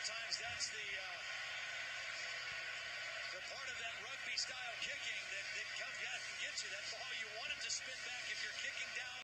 sometimes that's the part of that rugby-style kicking that comes